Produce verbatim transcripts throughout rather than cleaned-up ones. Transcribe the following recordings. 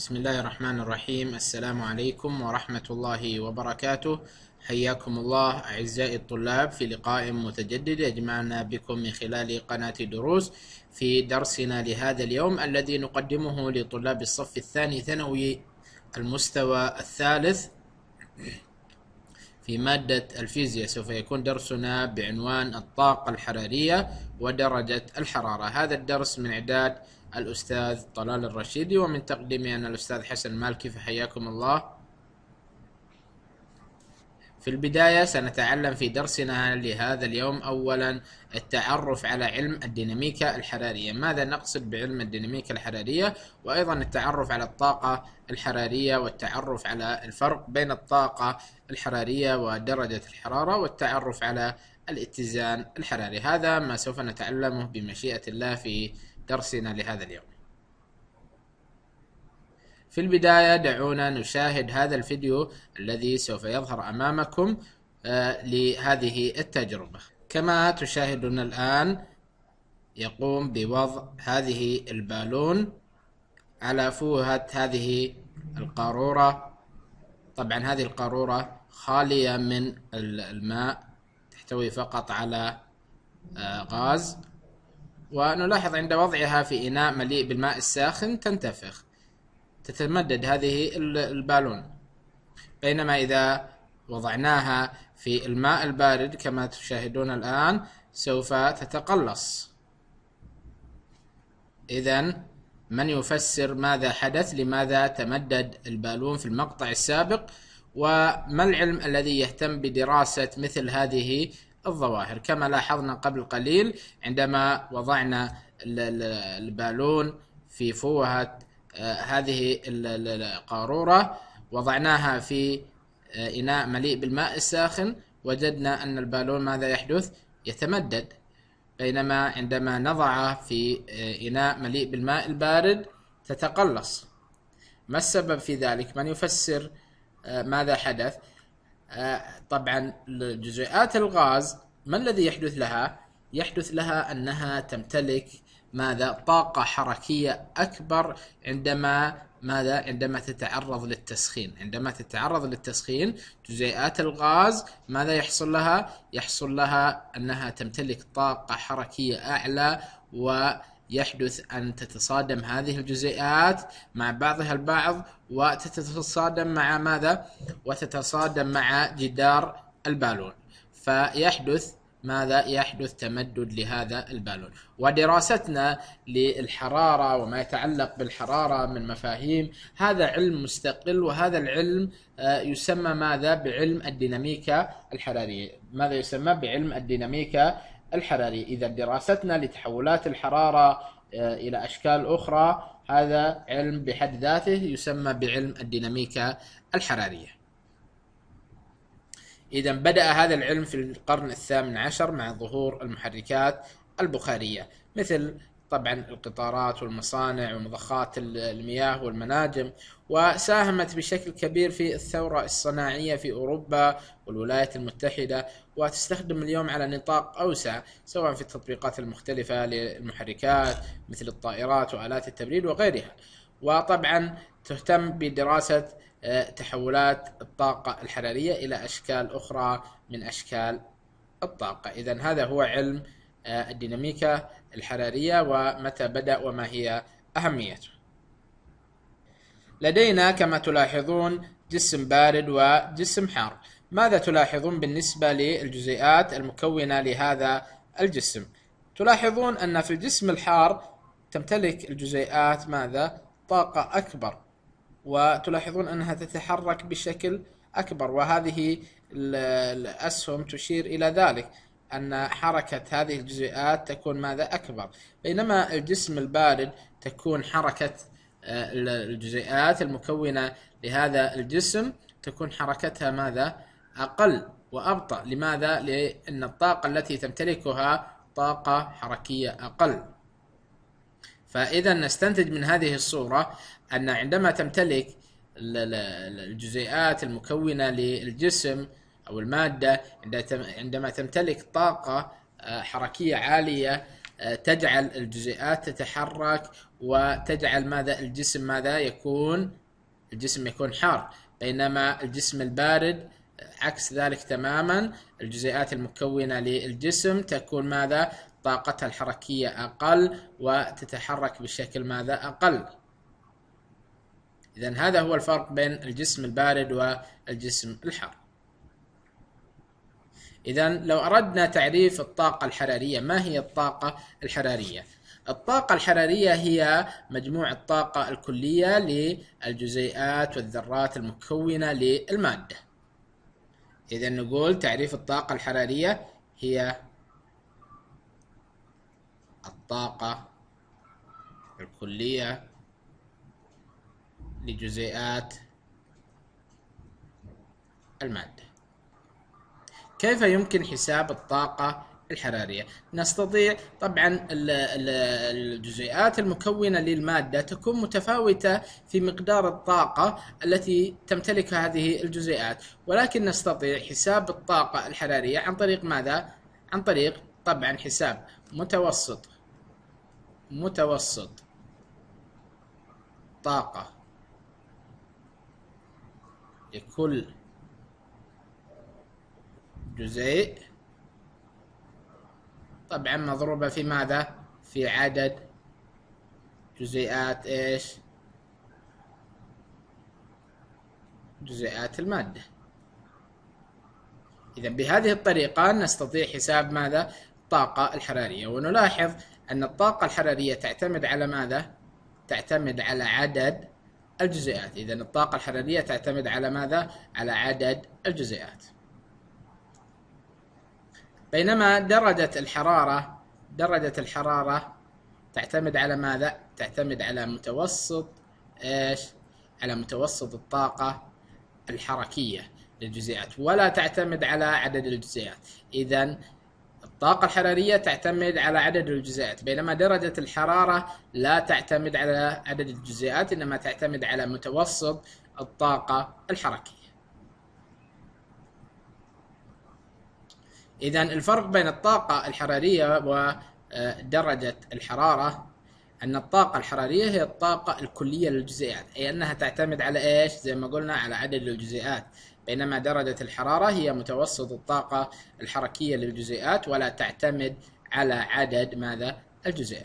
بسم الله الرحمن الرحيم. السلام عليكم ورحمة الله وبركاته. حياكم الله أعزائي الطلاب في لقاء متجدد يجمعنا بكم من خلال قناة دروس في درسنا لهذا اليوم الذي نقدمه لطلاب الصف الثاني ثانوي المستوى الثالث في مادة الفيزياء. سوف يكون درسنا بعنوان الطاقة الحرارية ودرجة الحرارة. هذا الدرس من إعداد الأستاذ طلال الرشيدي ومن تقديمي أنا الأستاذ حسن مالكي، فحياكم الله. في البداية سنتعلم في درسنا لهذا اليوم أولا التعرف على علم الديناميكا الحرارية. ماذا نقصد بعلم الديناميكا الحرارية؟ وأيضا التعرف على الطاقة الحرارية والتعرف على الفرق بين الطاقة الحرارية ودرجة الحرارة والتعرف على الاتزان الحراري. هذا ما سوف نتعلمه بمشيئة الله في درسنا لهذا اليوم. في البداية دعونا نشاهد هذا الفيديو الذي سوف يظهر أمامكم آه لهذه التجربة. كما تشاهدون الآن يقوم بوضع هذه البالون على فوهة هذه القارورة. طبعا هذه القارورة خالية من الماء، تحتوي فقط على آه غاز، ونلاحظ عند وضعها في إناء مليء بالماء الساخن تنتفخ، تتمدد هذه البالون، بينما إذا وضعناها في الماء البارد كما تشاهدون الآن سوف تتقلص. إذن من يفسر ماذا حدث؟ لماذا تمدد البالون في المقطع السابق؟ وما العلم الذي يهتم بدراسة مثل هذه الظواهر؟ كما لاحظنا قبل قليل عندما وضعنا البالون في فوهة آه هذه القارورة، وضعناها في آه إناء مليء بالماء الساخن، وجدنا أن البالون ماذا يحدث؟ يتمدد. بينما عندما نضعه في آه إناء مليء بالماء البارد تتقلص. ما السبب في ذلك؟ من يفسر آه ماذا حدث؟ آه طبعا جزيئات الغاز ما الذي يحدث لها؟ يحدث لها أنها تمتلك ماذا؟ طاقة حركية أكبر عندما ماذا؟ عندما تتعرض للتسخين. عندما تتعرض للتسخين جزيئات الغاز ماذا يحصل لها؟ يحصل لها أنها تمتلك طاقة حركية أعلى، ويحدث أن تتصادم هذه الجزيئات مع بعضها البعض، وتتصادم مع ماذا؟ وتتصادم مع جدار البالون، فيحدث ماذا؟ يحدث تمدد لهذا البالون. ودراستنا للحرارة وما يتعلق بالحرارة من مفاهيم هذا علم مستقل، وهذا العلم يسمى ماذا؟ بعلم الديناميكا الحرارية. ماذا يسمى؟ بعلم الديناميكا الحرارية. إذا دراستنا لتحولات الحرارة إلى أشكال أخرى هذا علم بحد ذاته يسمى بعلم الديناميكا الحرارية. إذا بدأ هذا العلم في القرن الثامن عشر مع ظهور المحركات البخارية، مثل طبعا القطارات والمصانع ومضخات المياه والمناجم، وساهمت بشكل كبير في الثورة الصناعية في أوروبا والولايات المتحدة، وتستخدم اليوم على نطاق أوسع سواء في التطبيقات المختلفة للمحركات مثل الطائرات وآلات التبريد وغيرها. وطبعا تهتم بدراسة تحولات الطاقة الحرارية إلى أشكال أخرى من أشكال الطاقة. إذن هذا هو علم الديناميكا الحرارية ومتى بدأ وما هي أهميته. لدينا كما تلاحظون جسم بارد وجسم حار. ماذا تلاحظون بالنسبة للجزيئات المكونة لهذا الجسم؟ تلاحظون أن في الجسم الحار تمتلك الجزيئات ماذا؟ طاقة أكبر، وتلاحظون أنها تتحرك بشكل أكبر، وهذه الأسهم تشير إلى ذلك أن حركة هذه الجزيئات تكون ماذا؟ أكبر. بينما الجسم البارد تكون حركة الجزيئات المكونة لهذا الجسم تكون حركتها ماذا؟ أقل وأبطأ. لماذا؟ لأن الطاقة التي تمتلكها طاقة حركية أقل. فإذا نستنتج من هذه الصورة أن عندما تمتلك الجزيئات المكونة للجسم أو المادة عندما تمتلك طاقة حركية عالية تجعل الجزيئات تتحرك وتجعل ماذا الجسم ماذا يكون الجسم يكون حار، بينما الجسم البارد عكس ذلك تماما، الجزيئات المكونة للجسم تكون ماذا طاقتها الحركية أقل وتتحرك بشكل ماذا أقل. إذن هذا هو الفرق بين الجسم البارد والجسم الحار. إذن لو أردنا تعريف الطاقة الحرارية، ما هي الطاقة الحرارية؟ الطاقة الحرارية هي مجموع الطاقة الكلية للجزيئات والذرات المكونة للمادة. إذن نقول تعريف الطاقة الحرارية هي الطاقة الكلية لجزيئات المادة. كيف يمكن حساب الطاقة الحرارية؟ نستطيع طبعا الجزيئات المكونة للمادة تكون متفاوتة في مقدار الطاقة التي تمتلكها هذه الجزيئات، ولكن نستطيع حساب الطاقة الحرارية عن طريق ماذا؟ عن طريق طبعا حساب متوسط متوسط طاقة لكل جزيء، طبعا مضروبة في ماذا؟ في عدد جزيئات ايش؟ جزيئات المادة. إذا بهذه الطريقة نستطيع حساب ماذا؟ الطاقة الحرارية. ونلاحظ أن الطاقة الحرارية تعتمد على ماذا؟ تعتمد على عدد الجزيئات. إذا الطاقة الحرارية تعتمد على ماذا؟ على عدد الجزيئات. بينما درجة الحرارة درجة الحرارة تعتمد على ماذا؟ تعتمد على متوسط ايش؟ على متوسط الطاقة الحركية للجزيئات، ولا تعتمد على عدد الجزيئات. إذن الطاقة الحرارية تعتمد على عدد الجزيئات، بينما درجة الحرارة لا تعتمد على عدد الجزيئات، إنما تعتمد على متوسط الطاقة الحركية. إذن الفرق بين الطاقة الحرارية ودرجة الحرارة أن الطاقة الحرارية هي الطاقة الكلية للجزيئات، أي أنها تعتمد على إيش؟ زي ما قلنا على عدد الجزيئات، بينما درجة الحرارة هي متوسط الطاقة الحركية للجزيئات ولا تعتمد على عدد ماذا؟ الجزيئات.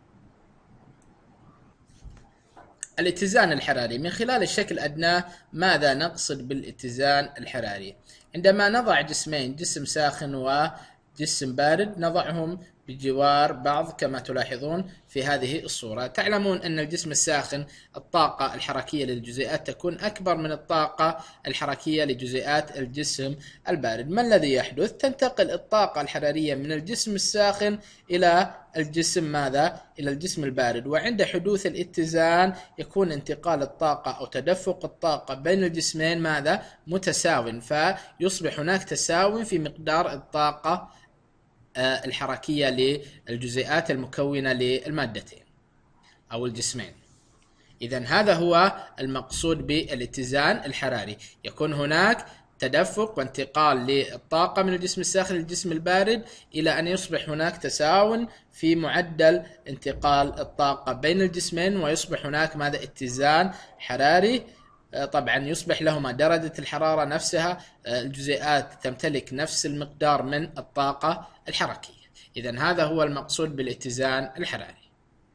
الاتزان الحراري. من خلال الشكل الأدنى ماذا نقصد بالاتزان الحراري؟ عندما نضع جسمين، جسم ساخن وجسم بارد، نضعهم بجوار بعض كما تلاحظون في هذه الصورة. تعلمون أن الجسم الساخن الطاقة الحركية للجزيئات تكون أكبر من الطاقة الحركية لجزيئات الجسم البارد. ما الذي يحدث؟ تنتقل الطاقة الحرارية من الجسم الساخن إلى الجسم ماذا؟ إلى الجسم البارد، وعند حدوث الاتزان يكون انتقال الطاقة أو تدفق الطاقة بين الجسمين ماذا؟ متساو، فيصبح هناك تساوي في مقدار الطاقة الحركية للجزيئات المكونة للمادتين أو الجسمين. إذن هذا هو المقصود بالاتزان الحراري، يكون هناك تدفق وانتقال للطاقة من الجسم الساخن للجسم البارد إلى أن يصبح هناك تساو في معدل انتقال الطاقة بين الجسمين، ويصبح هناك ماذا؟ اتزان حراري. طبعا يصبح لهما درجة الحرارة نفسها، الجزيئات تمتلك نفس المقدار من الطاقة الحركية. إذن هذا هو المقصود بالاتزان الحراري.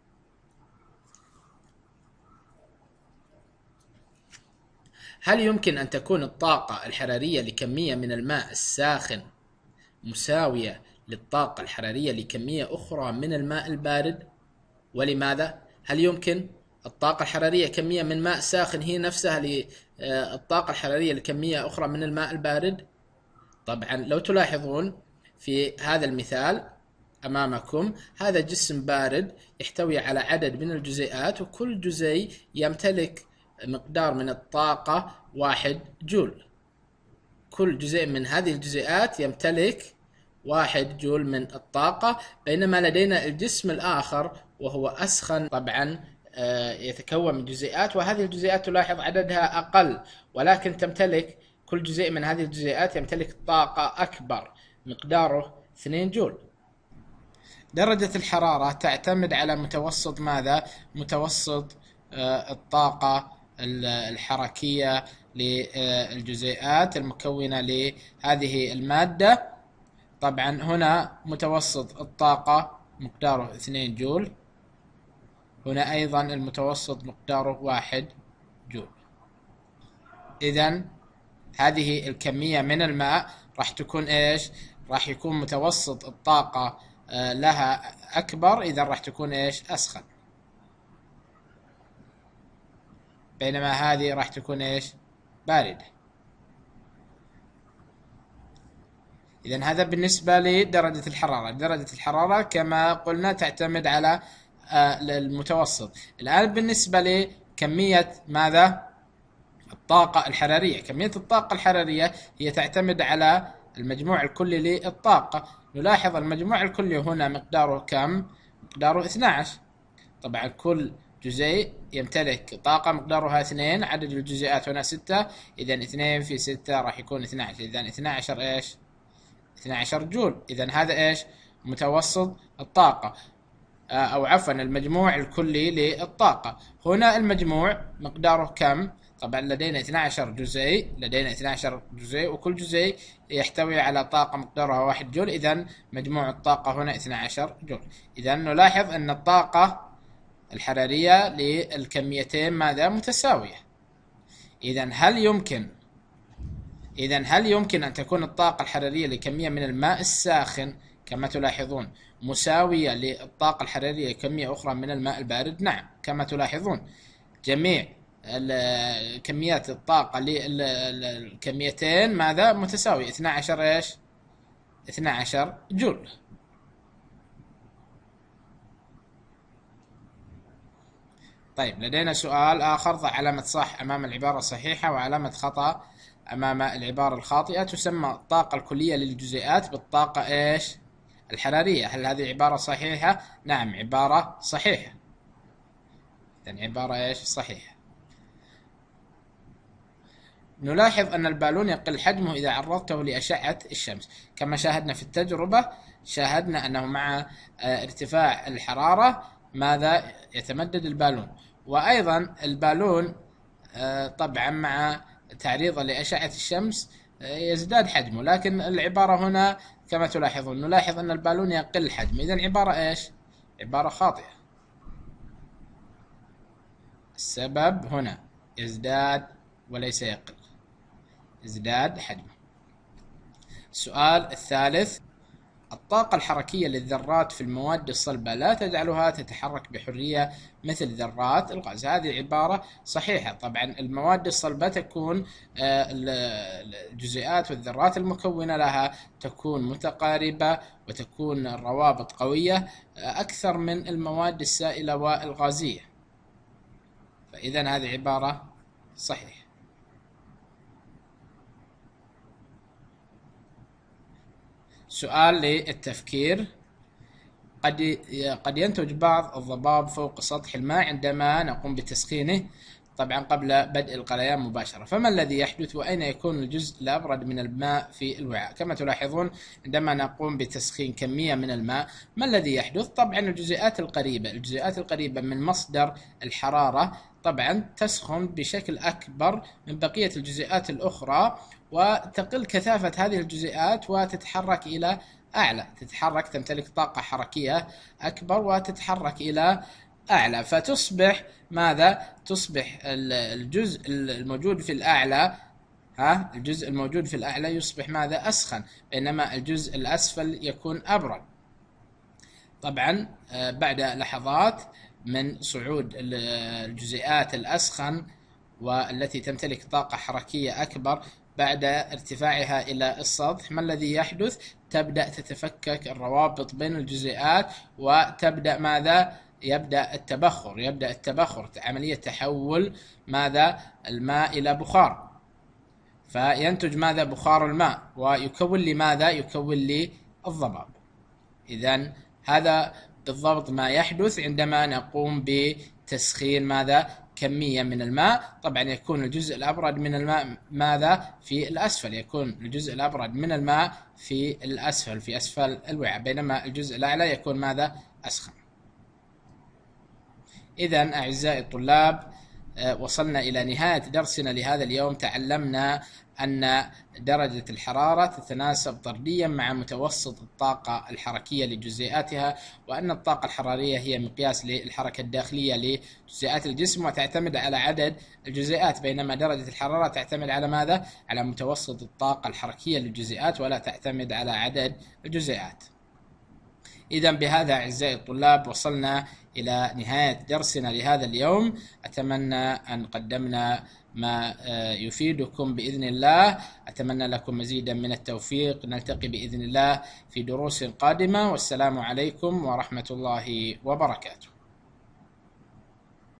هل يمكن أن تكون الطاقة الحرارية لكمية من الماء الساخن مساوية للطاقة الحرارية لكمية أخرى من الماء البارد؟ ولماذا؟ هل يمكن الطاقة الحرارية كمية من ماء ساخن هي نفسها للطاقة الحرارية لكمية أخرى من الماء البارد؟ طبعا لو تلاحظون في هذا المثال أمامكم، هذا جسم بارد يحتوي على عدد من الجزيئات، وكل جزيء يمتلك مقدار من الطاقة واحد جول. كل جزيء من هذه الجزيئات يمتلك واحد جول من الطاقة، بينما لدينا الجسم الآخر وهو أسخن طبعا يتكون من جزيئات، وهذه الجزيئات تلاحظ عددها أقل، ولكن تمتلك كل جزيء من هذه الجزيئات يمتلك طاقة أكبر مقداره اثنين جول. درجة الحرارة تعتمد على متوسط ماذا؟ متوسط آه، الطاقة الحركية للجزيئات المكونة لهذه المادة. طبعا هنا متوسط الطاقة مقداره اثنين جول، هنا أيضا المتوسط مقداره واحد جول. إذن هذه الكمية من الماء راح تكون إيش؟ راح يكون متوسط الطاقة آه لها أكبر، إذا راح تكون إيش؟ أسخن، بينما هذه راح تكون إيش؟ باردة. إذن هذا بالنسبة لدرجة الحرارة. درجة الحرارة كما قلنا تعتمد على آه المتوسط. الآن بالنسبة لكمية ماذا؟ الطاقة الحرارية. كمية الطاقة الحرارية هي تعتمد على المجموع الكلي للطاقة. نلاحظ المجموع الكلي هنا مقداره كم؟ مقداره اثني عشر. طبعا كل جزيء يمتلك طاقة مقدارها اثنين، عدد الجزيئات هنا ستة، إذا اثنين في ستة راح يكون اثني عشر، إذا اثني عشر إيش؟ اثني عشر جول. إذا هذا إيش؟ متوسط الطاقة، أو عفوا المجموع الكلي للطاقة. هنا المجموع مقداره كم؟ طبعا لدينا اثني عشر جزيء، لدينا اثني عشر جزيء، وكل جزيء يحتوي على طاقة مقدارها واحد جول، إذا مجموع الطاقة هنا اثني عشر جول. إذا نلاحظ أن الطاقة الحرارية للكميتين ماذا؟ متساوية. إذا هل يمكن إذا هل يمكن أن تكون الطاقة الحرارية لكمية من الماء الساخن كما تلاحظون مساوية للطاقة الحرارية لكمية أخرى من الماء البارد؟ نعم، كما تلاحظون جميع كميات الطاقة للكميتين ماذا؟ متساوية، اثني عشر ايش؟ اثني عشر جول. طيب لدينا سؤال آخر، ضع علامة صح أمام العبارة الصحيحة وعلامة خطأ أمام العبارة الخاطئة. تسمى الطاقة الكلية للجزيئات بالطاقة ايش؟ الحرارية. هل هذه عبارة صحيحة؟ نعم، عبارة صحيحة. يعني عبارة ايش؟ صحيحة. نلاحظ أن البالون يقل حجمه إذا عرضته لأشعة الشمس. كما شاهدنا في التجربة، شاهدنا أنه مع ارتفاع الحرارة ماذا؟ يتمدد البالون. وأيضا البالون طبعا مع تعريضه لأشعة الشمس يزداد حجمه، لكن العبارة هنا كما تلاحظون نلاحظ أن البالون يقل حجمه. إذن عبارة إيش؟ عبارة خاطئة. السبب هنا يزداد وليس يقل، ازداد حجمه. السؤال الثالث، الطاقة الحركية للذرات في المواد الصلبة لا تجعلها تتحرك بحرية مثل ذرات الغاز. هذه عبارة صحيحة. طبعا المواد الصلبة تكون الجزيئات والذرات المكونة لها تكون متقاربة وتكون الروابط قوية أكثر من المواد السائلة والغازية، فإذا هذه عبارة صحيحة. سؤال للتفكير، قد قد ينتج بعض الضباب فوق سطح الماء عندما نقوم بتسخينه، طبعا قبل بدء الغليان مباشرة، فما الذي يحدث وأين يكون الجزء الأبرد من الماء في الوعاء؟ كما تلاحظون عندما نقوم بتسخين كمية من الماء ما الذي يحدث؟ طبعا الجزيئات القريبة الجزيئات القريبة من مصدر الحرارة طبعا تسخن بشكل أكبر من بقية الجزيئات الأخرى، وتقل كثافة هذه الجزيئات وتتحرك إلى أعلى، تتحرك تمتلك طاقة حركية أكبر وتتحرك إلى أعلى، فتصبح ماذا؟ تصبح الجزء الموجود في الأعلى ها الجزء الموجود في الأعلى يصبح ماذا؟ أسخن، بينما الجزء الأسفل يكون أبرد. طبعا بعد لحظات من صعود الجزيئات الأسخن والتي تمتلك طاقة حركية أكبر بعد ارتفاعها إلى السطح، ما الذي يحدث؟ تبدأ تتفكك الروابط بين الجزيئات وتبدأ ماذا؟ يبدأ التبخر يبدأ التبخر عملية تحول ماذا؟ الماء إلى بخار، فينتج ماذا؟ بخار الماء، ويكون لي ماذا؟ يكون لي الضباب. إذن هذا بالضبط ما يحدث عندما نقوم بتسخين ماذا؟ كمية من الماء، طبعا يكون الجزء الأبرد من الماء ماذا؟ في الأسفل، يكون الجزء الأبرد من الماء في الأسفل في أسفل الوعاء، بينما الجزء الأعلى يكون ماذا؟ أسخن. إذن أعزائي الطلاب، وصلنا إلى نهاية درسنا لهذا اليوم. تعلمنا أن درجة الحرارة تتناسب طرديا مع متوسط الطاقة الحركية لجزيئاتها، وأن الطاقة الحرارية هي مقياس للحركة الداخلية لجزيئات الجسم وتعتمد على عدد الجزيئات، بينما درجة الحرارة تعتمد على ماذا؟ على متوسط الطاقة الحركية للجزيئات ولا تعتمد على عدد الجزيئات. إذا بهذا أعزائي الطلاب وصلنا إلى نهاية درسنا لهذا اليوم. أتمنى أن قدمنا ما يفيدكم بإذن الله. أتمنى لكم مزيدا من التوفيق. نلتقي بإذن الله في دروس قادمة، والسلام عليكم ورحمة الله وبركاته.